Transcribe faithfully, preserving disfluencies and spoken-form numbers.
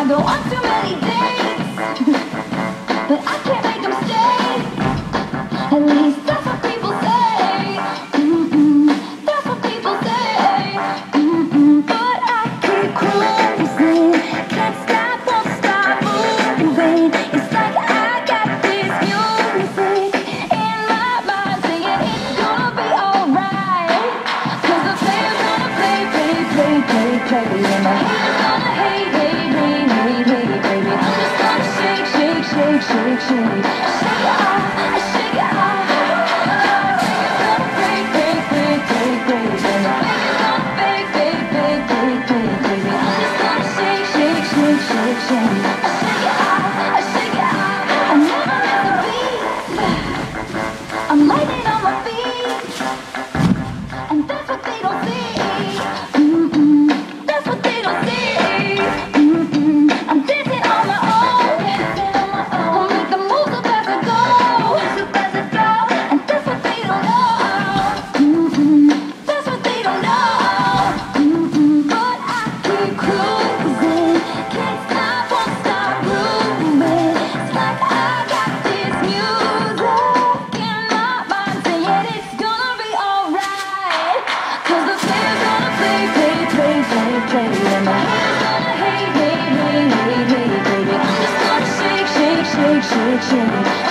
go on too many dates, but I can't make them stay. At least that's what people say. Mm-mm, that's what people say. Mm-mm, but I keep cruising, can't stop, won't stop moving. It's like I got this music in my mind saying it's gonna be alright. 'Cause the player's gonna play, play, play, play, play, and my haters gonna hate, hate, hate, hate, hate, baby. I'm just gonna shake, shake, shake, shake, shake, shake it off, shake it off. Player's gonna break, break, break, break, break, and the player's gonna fake, fake, fake, fake, fake, baby. I'm just gonna shake, shake, shake, shake, shake, shake it off, shake it off. I never miss a beat. I'm lightning on my feet, and that's what they don't see. Mm-mm, that's what they don't see. Mm-mm, I'm dancing on my own. I'll make the moves up as I go, and that's what they don't know. Mm-mm, that's what they don't know. Mm-mm, but I keep cruising, can't stop, won't stop moving. It's like I got this music in my mind saying it's gonna be alright. 'Cause the player's gonna play, play, play, play, play, and my haters gonna hate, hate, hate, hate, hate, baby. I'm just gonna shake, shake, shake, shake, shake.